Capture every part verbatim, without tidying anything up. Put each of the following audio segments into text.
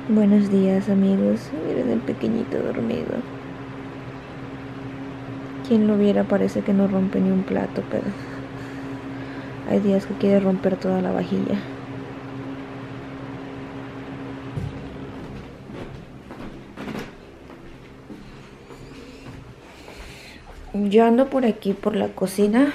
Buenos días, amigos. Miren el pequeñito dormido. Quien lo viera parece que no rompe ni un plato, pero hay días que quiere romper toda la vajilla. Yo ando por aquí, por la cocina.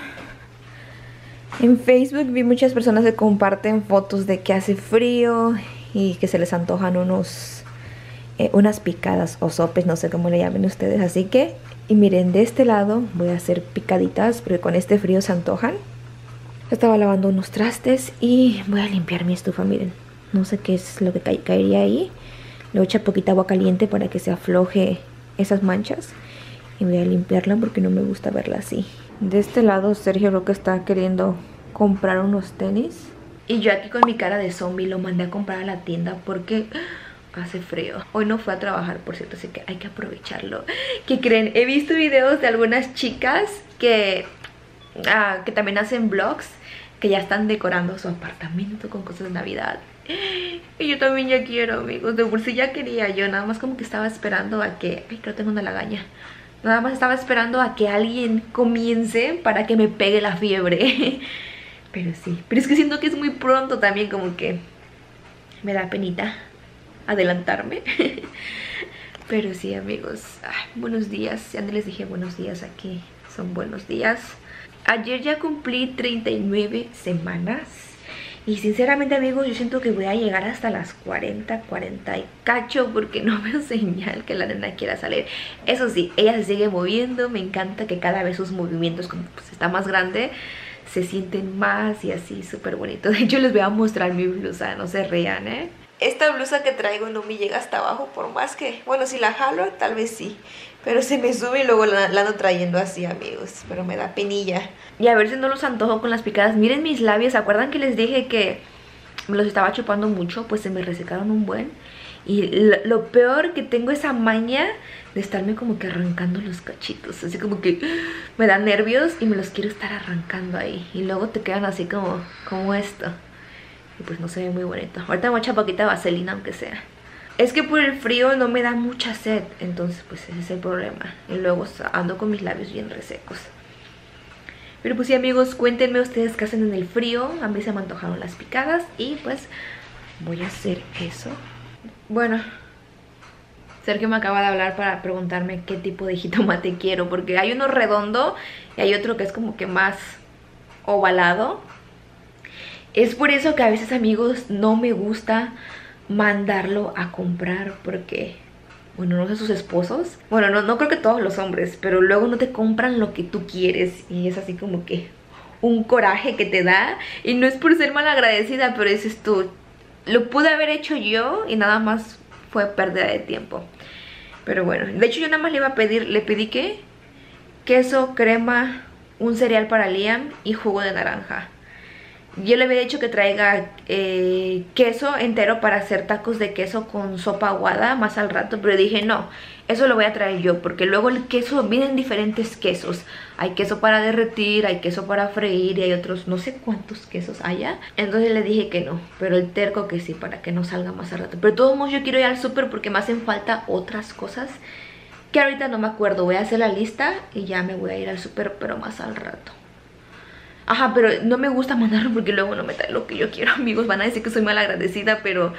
En Facebook vi muchas personas que comparten fotos de que hace frío y que se les antojan unos eh, unas picadas o sopes, no sé cómo le llamen ustedes. Así que, y miren, de este lado voy a hacer picaditas porque con este frío se antojan. Estaba lavando unos trastes y voy a limpiar mi estufa, miren. No sé qué es lo que ca caería ahí. Le voy a echar poquita agua caliente para que se afloje esas manchas. Y voy a limpiarla porque no me gusta verla así. De este lado Sergio lo que está queriendo comprar unos tenis. Y yo aquí con mi cara de zombie lo mandé a comprar a la tienda porque hace frío. Hoy no fue a trabajar, por cierto, así que hay que aprovecharlo. ¿Qué creen? He visto videos de algunas chicas que, ah, que también hacen vlogs, que ya están decorando su apartamento con cosas de Navidad. Y yo también ya quiero, amigos. De por sí ya quería yo, nada más como que estaba esperando a que... Ay, creo que tengo una lagaña. Nada más estaba esperando a que alguien comience para que me pegue la fiebre. Pero sí, pero es que siento que es muy pronto también, como que me da penita adelantarme. Pero sí, amigos, ay, buenos días. Ya no les dije buenos días aquí, son buenos días. Ayer ya cumplí treinta y nueve semanas. Y sinceramente, amigos, yo siento que voy a llegar hasta las cuarenta, cuarenta y cacho, porque no veo señal que la nena quiera salir. Eso sí, ella se sigue moviendo. Me encanta que cada vez sus movimientos, como pues está más grande, se sienten más y así, súper bonito. De hecho, les voy a mostrar mi blusa, no se rían, ¿eh? Esta blusa que traigo no me llega hasta abajo, por más que... Bueno, si la jalo, tal vez sí. Pero se me sube y luego la, la ando trayendo así, amigos. Pero me da penilla. Y a ver si no los antojo con las picadas. Miren mis labios. ¿Se acuerdan que les dije que me los estaba chupando mucho? Pues se me resecaron un buen. Y lo, lo peor, que tengo esa maña de estarme como que arrancando los cachitos. Así como que me dan nervios y me los quiero estar arrancando ahí. Y luego te quedan así como, como esto. Y pues no se ve muy bonito. Ahorita me voy a echar poquita vaselina, aunque sea. Es que por el frío no me da mucha sed. Entonces pues ese es el problema. Y luego ando con mis labios bien resecos. Pero pues sí, amigos, cuéntenme ustedes qué hacen en el frío. A mí se me antojaron las picadas. Y pues voy a hacer eso. Bueno, Sergio me acaba de hablar para preguntarme qué tipo de jitomate quiero. Porque hay uno redondo y hay otro que es como que más ovalado. Es por eso que a veces, amigos, no me gusta mandarlo a comprar porque, bueno, no sé, sus esposos, bueno, no, no creo que todos los hombres, pero luego no te compran lo que tú quieres y es así como que un coraje que te da. Y no es por ser malagradecida, pero dices tú, lo pude haber hecho yo y nada más fue pérdida de tiempo. Pero bueno, de hecho yo nada más le iba a pedir, le pedí que queso, crema, un cereal para Liam y jugo de naranja. Yo le había dicho que traiga eh, queso entero para hacer tacos de queso con sopa aguada más al rato, pero dije no, eso lo voy a traer yo, porque luego el queso, vienen diferentes quesos. Hay queso para derretir, hay queso para freír y hay otros, no sé cuántos quesos haya. Entonces le dije que no, pero el terco que sí, para que no salga más al rato. Pero de todos modos yo quiero ir al súper porque me hacen falta otras cosas que ahorita no me acuerdo. Voy a hacer la lista y ya me voy a ir al súper, pero más al rato. Ajá, pero no me gusta mandarlo porque luego no me trae lo que yo quiero, amigos. Van a decir que soy mal agradecida, pero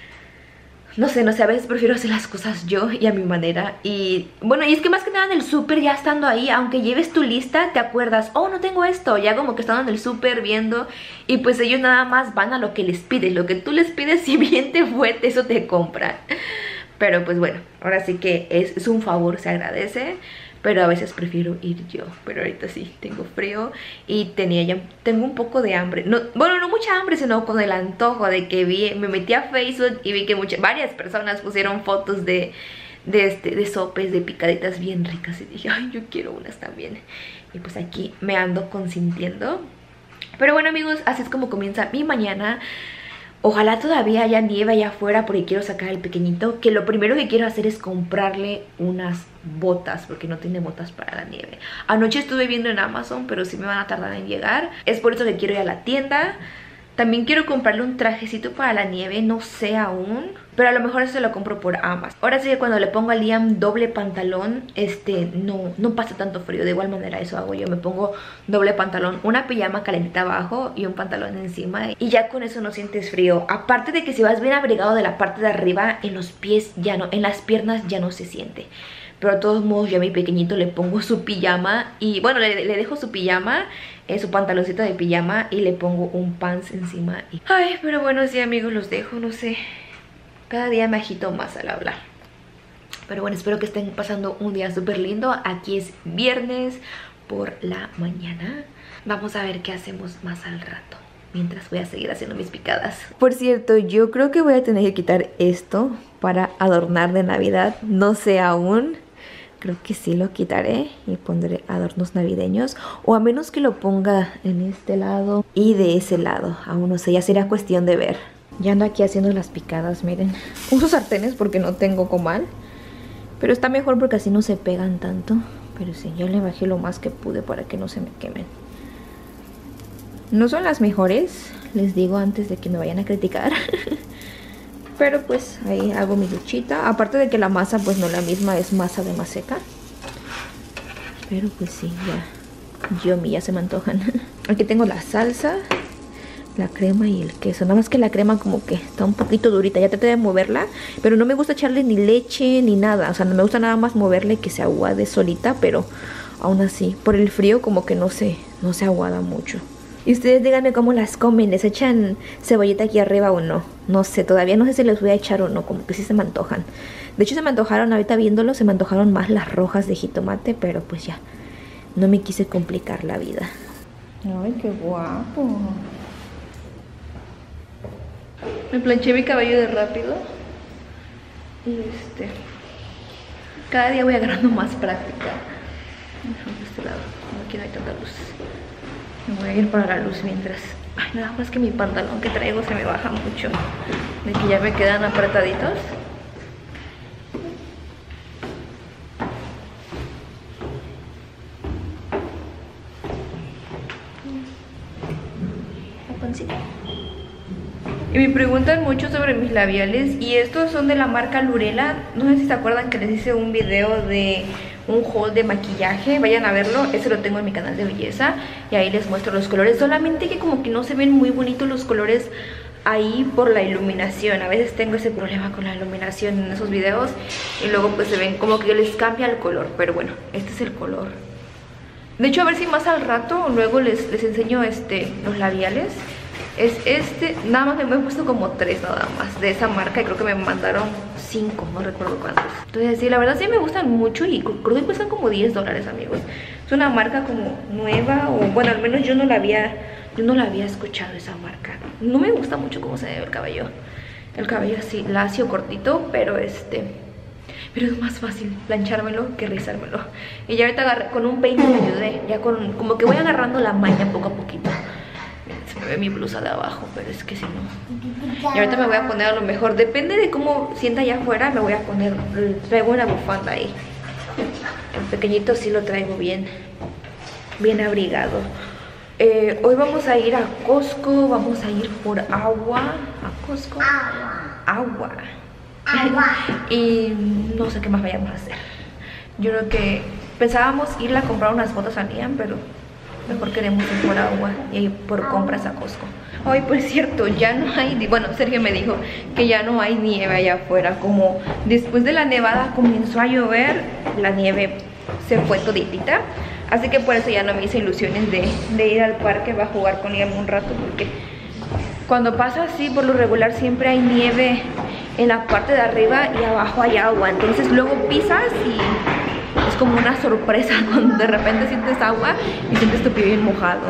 no sé, no sé, a veces prefiero hacer las cosas yo y a mi manera. Y bueno, y es que más que nada en el súper, ya estando ahí, aunque lleves tu lista, te acuerdas, oh, no tengo esto. Ya como que están en el súper viendo y pues ellos nada más van a lo que les pides. Lo que tú les pides, si bien te fue, eso te compran. Pero pues bueno, ahora sí que es, es un favor, se agradece. Pero a veces prefiero ir yo. Pero ahorita sí, tengo frío y tenía ya, tengo un poco de hambre. No, bueno, no mucha hambre, sino con el antojo de que vi, me metí a Facebook y vi que muchas, varias personas pusieron fotos de, de, este, de sopes, de picaditas bien ricas. Y dije, ay, yo quiero unas también. Y pues aquí me ando consintiendo. Pero bueno, amigos, así es como comienza mi mañana. Ojalá todavía haya nieve allá afuera porque quiero sacar al pequeñito. Que lo primero que quiero hacer es comprarle unas botas porque no tiene botas para la nieve. Anoche estuve viendo en Amazon, pero sí me van a tardar en llegar. Es por eso que quiero ir a la tienda También quiero comprarle un trajecito para la nieve, no sé aún, pero a lo mejor eso lo compro por Amazon. Ahora sí que cuando le pongo a Liam doble pantalón, este, no, no pasa tanto frío. De igual manera eso hago yo, me pongo doble pantalón, una pijama calentita abajo y un pantalón encima, y ya con eso no sientes frío. Aparte de que si vas bien abrigado de la parte de arriba, en los pies ya no, en las piernas ya no se siente. Pero de todos modos yo a mi pequeñito le pongo su pijama y bueno, le, le dejo su pijama, eh, su pantaloncito de pijama, y le pongo un pants encima. Y... ay, pero bueno, sí amigos, los dejo, no sé. Cada día me agito más al hablar. Pero bueno, espero que estén pasando un día súper lindo. Aquí es viernes por la mañana. Vamos a ver qué hacemos más al rato, mientras voy a seguir haciendo mis picadas. Por cierto, yo creo que voy a tener que quitar esto para adornar de Navidad. No sé aún. Creo que sí lo quitaré y pondré adornos navideños. O a menos que lo ponga en este lado y de ese lado. Aún no sé, ya sería cuestión de ver. Ya ando aquí haciendo las picadas, miren. Uso sartenes porque no tengo comal. Pero está mejor porque así no se pegan tanto. Pero sí, yo le bajé lo más que pude para que no se me quemen. No son las mejores, les digo antes de que me vayan a criticar. Pero pues ahí hago mi luchita. Aparte de que la masa pues no la misma, es masa de maseca. Pero pues sí, ya, yo ya se me antojan. Aquí tengo la salsa, la crema y el queso. Nada más que la crema como que está un poquito durita. Ya traté de moverla, pero no me gusta echarle ni leche ni nada. O sea, no me gusta nada más moverle que se aguade solita. Pero aún así, por el frío como que no se, no se aguada mucho. Y ustedes díganme cómo las comen, ¿les echan cebollita aquí arriba o no? No sé, todavía no sé si les voy a echar o no, como que sí se me antojan. De hecho se me antojaron, ahorita viéndolo, se me antojaron más las rojas de jitomate, pero pues ya, no me quise complicar la vida. Ay, qué guapo. Me planché mi cabello de rápido. Y este, cada día voy agarrando más práctica. De este lado, aquí no hay tanta luz. Me voy a ir para la luz mientras. Ay, nada más que mi pantalón que traigo se me baja mucho. De que ya me quedan apretaditos. Y me preguntan mucho sobre mis labiales. Y estos son de la marca Lurela. No sé si se acuerdan que les hice un video de un haul de maquillaje. Vayan a verlo, ese lo tengo en mi canal de belleza. Y ahí les muestro los colores. Solamente que como que no se ven muy bonitos los colores ahí por la iluminación. A veces tengo ese problema con la iluminación en esos videos. Y luego pues se ven como que les cambia el color. Pero bueno, este es el color. De hecho, a ver si más al rato luego les, les enseño este, los labiales. Es este, nada más me he puesto como tres nada más de esa marca. Y creo que me mandaron cinco, no recuerdo cuántos. Entonces sí, la verdad sí me gustan mucho. Y creo que cuestan como diez dólares, amigos. Es una marca como nueva. O bueno, al menos yo no la había Yo no la había escuchado, esa marca. No me gusta mucho cómo se ve el cabello. El cabello así, lacio, cortito. Pero este Pero es más fácil planchármelo que rizármelo. Y ya ahorita agarré, con un peine me ayudé. Ya con, como que voy agarrando la maña poco a poquito. Se me ve mi blusa de abajo, pero es que si no. Y ahorita me voy a poner a lo mejor, depende de cómo sienta allá afuera, me voy a poner, traigo una bufanda ahí. El pequeñito sí lo traigo bien, bien abrigado. Eh, hoy vamos a ir a Costco, vamos a ir por agua. ¿A Costco? Agua. Agua. Agua. Y no sé qué más vayamos a hacer. Yo creo que pensábamos irle a comprar unas botas a Liam, pero mejor queremos ir por agua y ir por compras a Costco. Hoy, por cierto, ya no hay, bueno, Sergio me dijo que ya no hay nieve allá afuera. Como después de la nevada comenzó a llover, la nieve se fue toditita. Así que por eso ya no me hice ilusiones de, de ir al parque a jugar con Liam un rato, porque cuando pasa así, por lo regular siempre hay nieve en la parte de arriba y abajo hay agua. Entonces luego pisas y es como una sorpresa cuando de repente sientes agua y sientes tu pie bien mojado.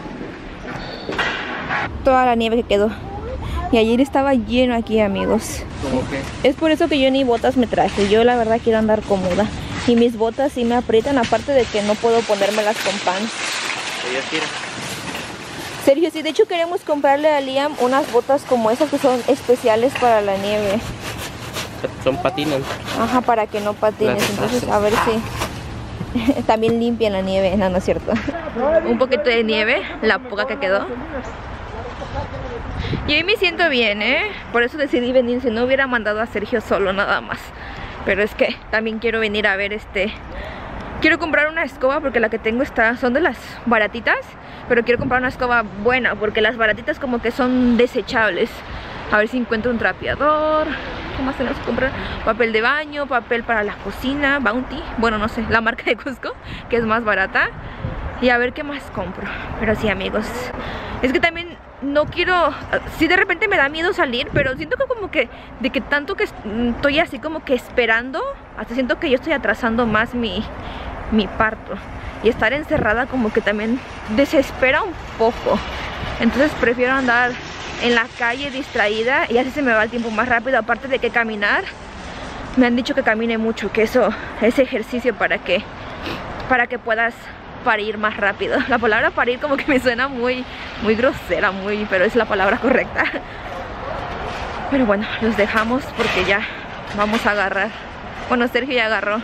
Toda la nieve que quedó. Y ayer estaba lleno aquí, amigos. ¿Cómo qué? Es por eso que yo ni botas me traje. Yo la verdad quiero andar cómoda. Y mis botas sí me aprietan, aparte de que no puedo ponérmelas con pants. Ella quiere. Sergio, sí, de hecho queremos comprarle a Liam unas botas como esas que son especiales para la nieve. Son patines. Ajá, para que no patines. Las Entonces haces. a ver si también limpian la nieve. No, no es cierto. Un poquito de nieve, la poca que quedó. Y hoy me siento bien, ¿eh? Por eso decidí venir, si no hubiera mandado a Sergio solo nada más. Pero es que también quiero venir a ver este... Quiero comprar una escoba porque la que tengo está... son de las baratitas, pero quiero comprar una escoba buena porque las baratitas como que son desechables. A ver si encuentro un trapeador. ¿Qué más tenemos que comprar? Papel de baño, papel para la cocina, Bounty. Bueno, no sé, la marca de Costco, que es más barata. Y a ver qué más compro. Pero sí, amigos, es que también no quiero... Sí, de repente me da miedo salir, pero siento que como que... De que tanto que estoy así como que esperando, hasta siento que yo estoy atrasando más mi, mi parto. Y estar encerrada como que también desespera un poco. Entonces prefiero andar en la calle distraída y así se me va el tiempo más rápido. Aparte de que caminar, me han dicho que camine mucho, que eso es ejercicio para que, para que puedas parir más rápido. La palabra parir como que me suena muy, muy grosera, muy, pero es la palabra correcta. Pero bueno, los dejamos porque ya vamos a agarrar. Bueno, Sergio ya agarró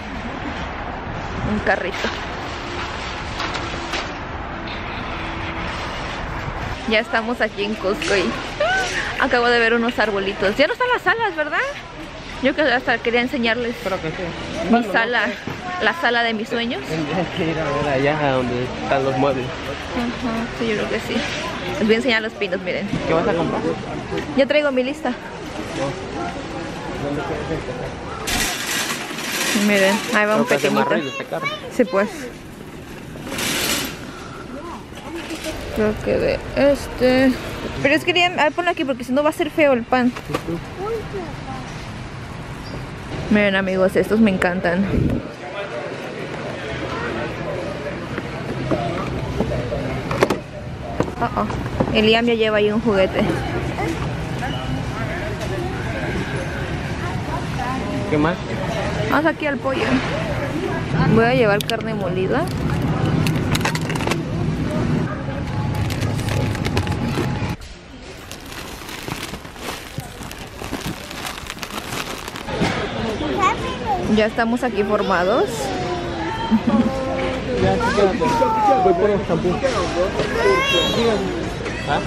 un carrito. Ya estamos aquí en Costco y acabo de ver unos arbolitos. Ya no están las salas, ¿verdad? Yo que hasta quería enseñarles Espero que sí. mi Bueno, sala, la sala de mis sueños. Tendrías que ir a ver allá donde están los muebles. Ajá, sí, yo creo que sí. Les voy a enseñar los pinos, miren. ¿Qué vas a comprar? Ya traigo mi lista. ¿Dónde quieres empezar? Miren, ahí va un Creo que hace más pequeñito. ruido este carro. Sí, pues. Creo que de este. Pero es que quería. A ver, ponlo aquí porque si no va a ser feo el pan. Miren, amigos, estos me encantan. Oh, oh. El Liam ya lleva ahí un juguete. ¿Qué más? Vamos aquí al pollo. Voy a llevar carne molida. Ya estamos aquí formados. Ya, quédate. Voy por el champú. ¿Ah?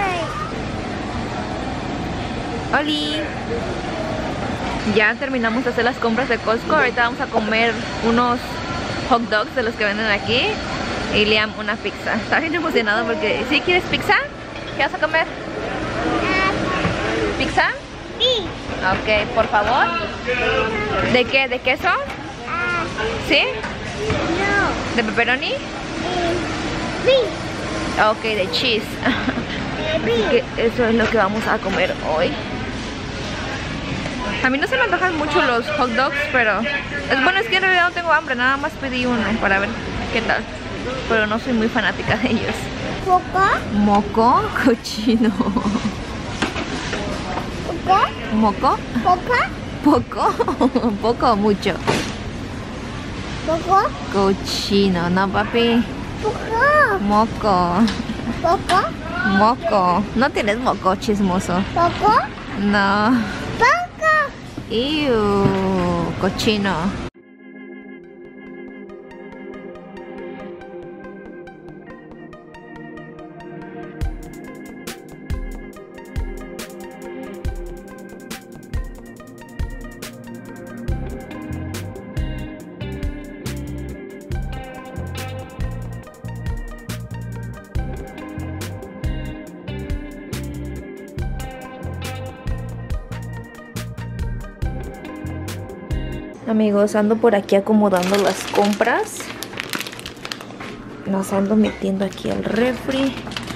¡Holi! Ya terminamos de hacer las compras de Costco. Ahorita vamos a comer unos hot dogs de los que venden aquí. Y Liam una pizza. Está bien emocionado porque... ¿Sí quieres pizza? ¿Qué vas a comer? ¿Pizza? Sí. Ok, por favor. ¿De qué? ¿De queso? Ah, ¿Sí? no. ¿De pepperoni? Sí. Ok, de cheese. Así que eso es lo que vamos a comer hoy. A mí no se me antojan mucho los hot dogs, pero... Es bueno, es que en realidad no tengo hambre, nada más pedí uno para ver qué tal. Pero no soy muy fanática de ellos. ¿Poco? ¿Moco? Cochino. ¿Poco? ¿Moco? ¿Poco? ¿Poco? ¿Poco o mucho? ¿Poco? Cochino, no papi. ¿Poco? Moco. ¿Poco? Moco. No tienes moco, chismoso. ¿Poco? No. ¿Poco? Ew, cochino. Amigos, ando por aquí acomodando las compras. Las ando metiendo aquí al refri.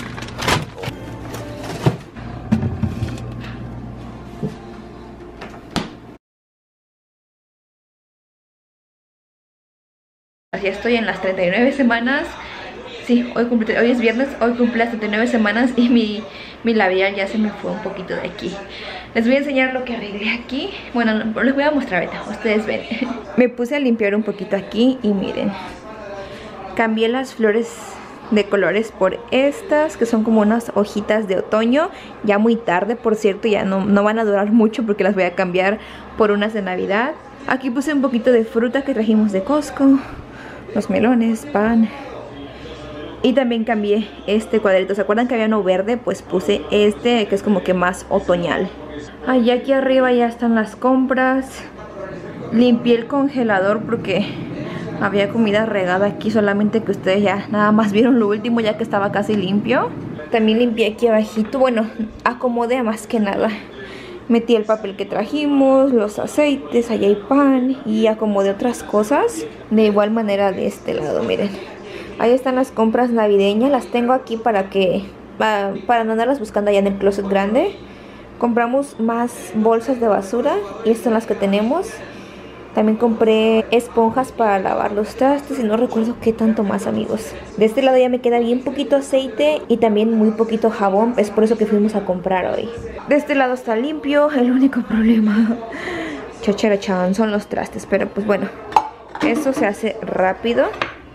Ya estoy en las treinta y nueve semanas. Sí, hoy, cumple, hoy es viernes, hoy cumple las treinta y nueve semanas y mi, mi labial ya se me fue un poquito de aquí. Les voy a enseñar lo que arreglé aquí. Bueno, les voy a mostrar ahorita, ustedes ven. Me puse a limpiar un poquito aquí y miren. Cambié las flores de colores por estas, que son como unas hojitas de otoño. Ya muy tarde, por cierto, ya no, no van a durar mucho porque las voy a cambiar por unas de Navidad. Aquí puse un poquito de fruta que trajimos de Costco. Los melones, pan. Y también cambié este cuadrito. ¿Se acuerdan que había uno verde? Pues puse este que es como que más otoñal. Ay, aquí arriba ya están las compras. Limpié el congelador porque había comida regada aquí, solamente que ustedes ya nada más vieron lo último ya que estaba casi limpio. También limpié aquí abajito, bueno, acomodé más que nada. Metí el papel que trajimos, los aceites, allá hay pan y acomodé otras cosas. De igual manera de este lado, miren. Ahí están las compras navideñas, las tengo aquí para que, para, para no andarlas buscando allá en el closet grande. Compramos más bolsas de basura y estas son las que tenemos. También compré esponjas para lavar los trastes y no recuerdo qué tanto más, amigos. De este lado ya me queda bien poquito aceite y también muy poquito jabón. Es por eso que fuimos a comprar hoy. De este lado está limpio. El único problema, chacharachán, son los trastes. Pero pues bueno, eso se hace rápido.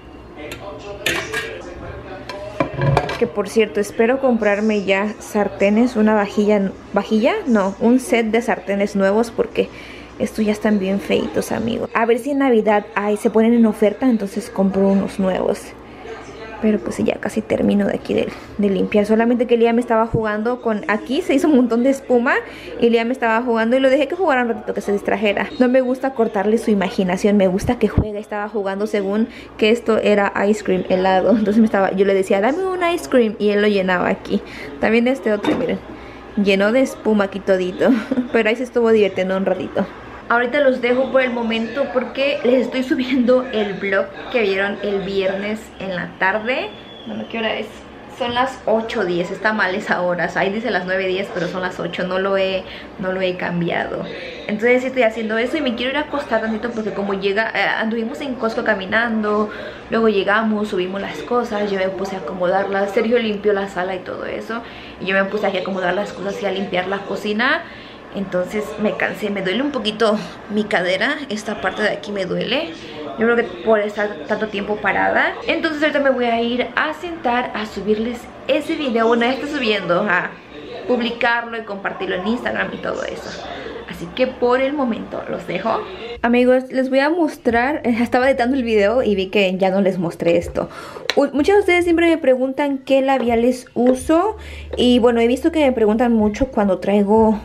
Que por cierto, espero comprarme ya sartenes, una vajilla, vajilla, no, un set de sartenes nuevos porque estos ya están bien feitos, amigos. A ver si en Navidad hay, se ponen en oferta, entonces compro unos nuevos. Pero pues ya casi termino de aquí de, de limpiar. Solamente que Liam me estaba jugando con... Aquí se hizo un montón de espuma y Liam me estaba jugando y lo dejé que jugara un ratito, que se distrajera. No me gusta cortarle su imaginación, me gusta que juegue. Estaba jugando según que esto era ice cream, helado. Entonces me estaba, yo le decía, dame un ice cream y él lo llenaba aquí. También este otro, miren, llenó de espuma aquí todito. Pero ahí se estuvo divirtiendo un ratito. Ahorita los dejo por el momento porque les estoy subiendo el vlog que vieron el viernes en la tarde. Bueno, ¿qué hora es? Son las ocho diez, está mal esa hora. O sea, ahí dice las nueve diez, pero son las ocho, no lo he, no lo he cambiado. Entonces estoy haciendo eso y me quiero ir a acostar tantito porque como llega, eh, anduvimos en Costco caminando, luego llegamos, subimos las cosas, yo me puse a acomodarlas, Sergio limpió la sala y todo eso, y yo me puse aquí a acomodar las cosas y a limpiar la cocina. Entonces me cansé, me duele un poquito mi cadera, esta parte de aquí me duele. Yo creo que por estar tanto tiempo parada. Entonces ahorita me voy a ir a sentar a subirles ese video. Bueno, ya está subiendo, a publicarlo y compartirlo en Instagram y todo eso. Así que por el momento los dejo. Amigos, les voy a mostrar. Estaba editando el video y vi que ya no les mostré esto. Muchos de ustedes siempre me preguntan qué labiales uso. Y bueno, he visto que me preguntan mucho cuando traigo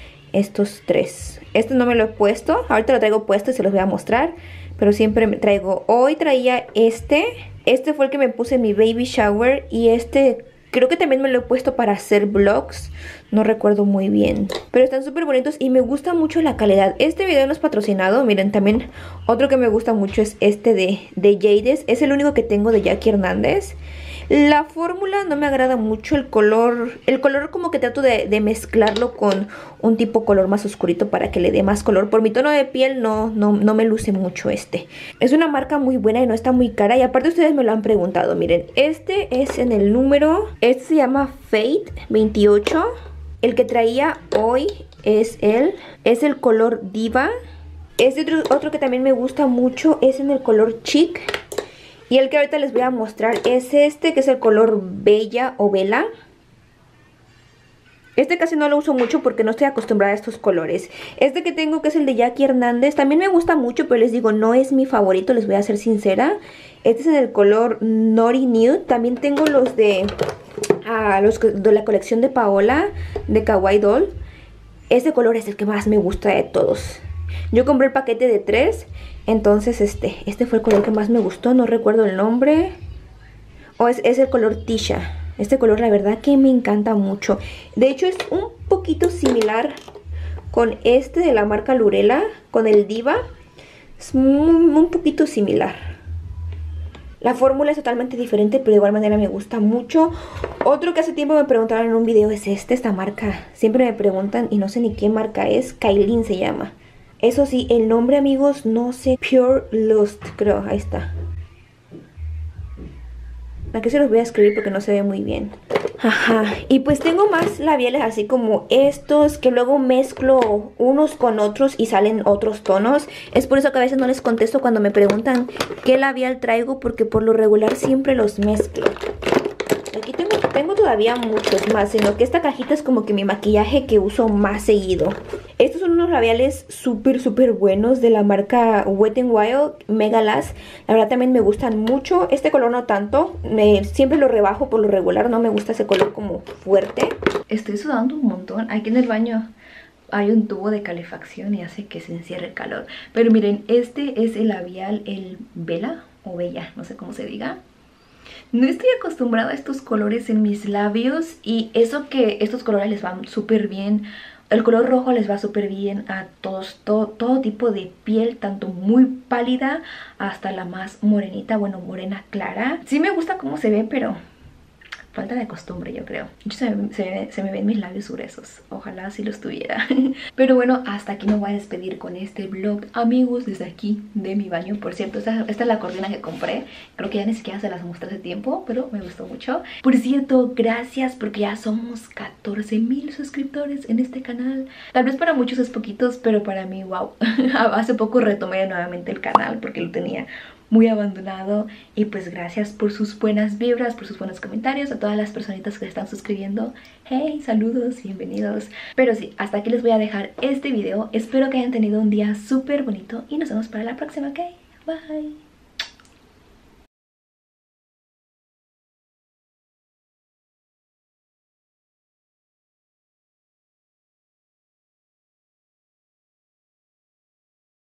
estos tres. Este no me lo he puesto, ahorita lo traigo puesto y se los voy a mostrar, pero siempre me traigo. Hoy traía este, este fue el que me puse en mi baby shower y este creo que también me lo he puesto para hacer vlogs, no recuerdo muy bien, pero están súper bonitos y me gusta mucho la calidad. Este video no es patrocinado, miren, también otro que me gusta mucho es este de, de Jades, es el único que tengo de Jackie Hernández. La fórmula no me agrada mucho, el color, el color como que trato de, de mezclarlo con un tipo color más oscurito para que le dé más color. Por mi tono de piel no, no, no me luce mucho este. Es una marca muy buena y no está muy cara y aparte ustedes me lo han preguntado, miren, este es en el número, este se llama Fate veintiocho. El que traía hoy es el, es el color Diva. Este otro, otro que también me gusta mucho es en el color Chic. Y el que ahorita les voy a mostrar es este, que es el color Bella o Vela. Este casi no lo uso mucho porque no estoy acostumbrada a estos colores. Este que tengo, que es el de Jackie Hernández, también me gusta mucho, pero les digo, no es mi favorito, les voy a ser sincera. Este es en el color Naughty Nude. También tengo los de, ah, los de la colección de Paola, de Kawaii Doll. Este color es el que más me gusta de todos. Yo compré el paquete de tres, entonces este, este fue el color que más me gustó, no recuerdo el nombre. O oh, es, es el color Tisha. Este color la verdad que me encanta mucho. De hecho es un poquito similar con este de la marca Lurela, con el Diva. Es un, un poquito similar. La fórmula es totalmente diferente, pero de igual manera me gusta mucho. Otro que hace tiempo me preguntaron en un video es este, esta marca. Siempre me preguntan y no sé ni qué marca es. Kailin se llama. Eso sí, el nombre, amigos, no sé. Pure Lust, creo, ahí está. Aquí se los voy a escribir porque no se ve muy bien. Ajá, y pues tengo más labiales así como estos, que luego mezclo unos con otros y salen otros tonos. Es por eso que a veces no les contesto cuando me preguntan qué labial traigo, porque por lo regular siempre los mezclo. Aquí tengo tengo todavía muchos más, sino que esta cajita es como que mi maquillaje que uso más seguido. Estos son unos labiales súper, súper buenos de la marca Wet n Wild Mega Lash. La verdad también me gustan mucho. Este color no tanto, me, siempre lo rebajo por lo regular, no me gusta ese color como fuerte. Estoy sudando un montón. Aquí en el baño hay un tubo de calefacción y hace que se encierre el calor. Pero miren, este es el labial, el Bella o Bella, no sé cómo se diga. No estoy acostumbrada a estos colores en mis labios y eso que estos colores les van súper bien. El color rojo les va súper bien a todos, todo, todo tipo de piel, tanto muy pálida hasta la más morenita, bueno, morena clara. Sí me gusta cómo se ve, pero falta de costumbre, yo creo. Se, se, se me ven mis labios gruesos. Ojalá si los tuviera. Pero bueno, hasta aquí me voy a despedir con este vlog, amigos, desde aquí de mi baño. Por cierto, esta, esta es la cortina que compré. Creo que ya ni siquiera se las mostré hace tiempo, pero me gustó mucho. Por cierto, gracias porque ya somos catorce mil suscriptores en este canal. Tal vez para muchos es poquitos, pero para mí, wow. Hace poco retomé nuevamente el canal porque lo tenía muy abandonado. Y pues gracias por sus buenas vibras, por sus buenos comentarios, a todas las personitas que están suscribiendo. Hey, saludos, bienvenidos. Pero sí, hasta aquí les voy a dejar este video. Espero que hayan tenido un día súper bonito y nos vemos para la próxima, ¿ok? Bye.